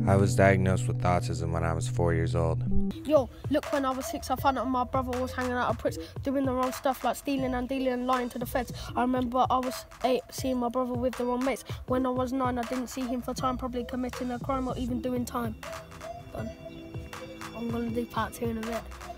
I was diagnosed with autism when I was 4 years old. Yo, look, when I was 6, I found out my brother was hanging out at Pritz, doing the wrong stuff like stealing and dealing and lying to the feds. I remember I was 8, seeing my brother with the wrong mates. When I was 9, I didn't see him for time, probably committing a crime or even doing time. Done. I'm gonna do part 2 in a bit.